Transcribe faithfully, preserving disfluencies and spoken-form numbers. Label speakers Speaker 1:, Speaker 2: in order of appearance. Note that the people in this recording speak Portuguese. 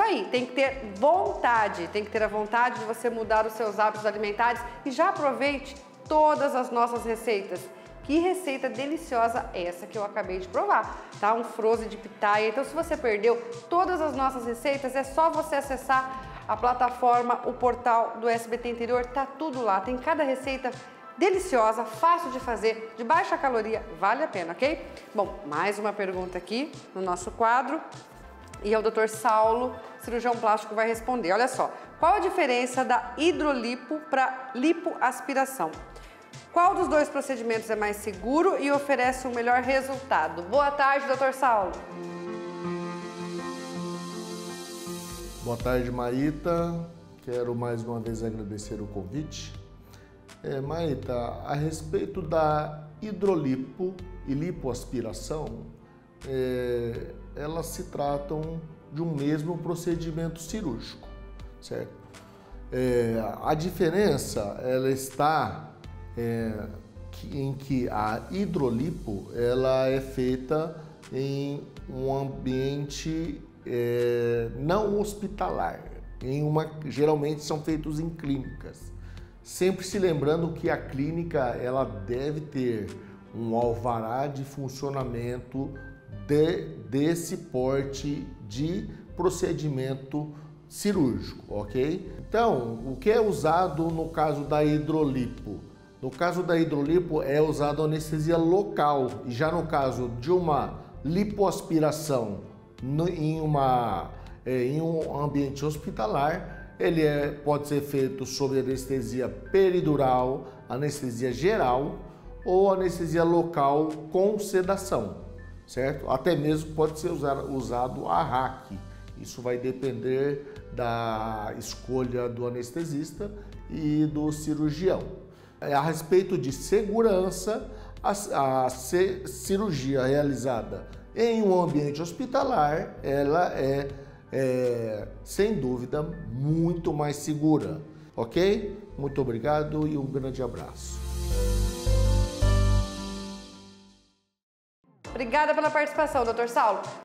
Speaker 1: aí, tem que ter vontade, tem que ter a vontade de você mudar os seus hábitos alimentares e já aproveite todas as nossas receitas. Que receita deliciosa essa que eu acabei de provar, tá? Um frozen de pitaia. Então, se você perdeu todas as nossas receitas, é só você acessar a plataforma, o portal do S B T Interior, tá tudo lá. Tem cada receita deliciosa, fácil de fazer, de baixa caloria, vale a pena, ok? Bom, mais uma pergunta aqui no nosso quadro e é o doutor Saulo, cirurgião plástico, vai responder. Olha só, qual a diferença da hidrolipo para lipoaspiração? Qual dos dois procedimentos é mais seguro e oferece um melhor resultado? Boa tarde, doutor Saulo.
Speaker 2: Boa tarde, Maíta. Quero mais uma vez agradecer o convite. É, Maíta, a respeito da hidrolipo e lipoaspiração, é, elas se tratam de um mesmo procedimento cirúrgico, certo? É, a diferença, ela está É, em que a hidrolipo ela é feita em um ambiente é, não hospitalar, em uma, geralmente são feitos em clínicas. Sempre se lembrando que a clínica ela deve ter um alvará de funcionamento de, desse porte de procedimento cirúrgico, ok? Então, o que é usado no caso da hidrolipo? No caso da hidrolipo é usado anestesia local e já no caso de uma lipoaspiração no, em, uma, é, em um ambiente hospitalar, ele é, pode ser feito sob anestesia peridural, anestesia geral ou anestesia local com sedação, certo? Até mesmo pode ser usado, usado a R A C. Isso vai depender da escolha do anestesista e do cirurgião. A respeito de segurança, a, a cirurgia realizada em um ambiente hospitalar, ela é, é, sem dúvida, muito mais segura, ok? Muito obrigado e um grande abraço.
Speaker 1: Obrigada pela participação, doutor Saulo.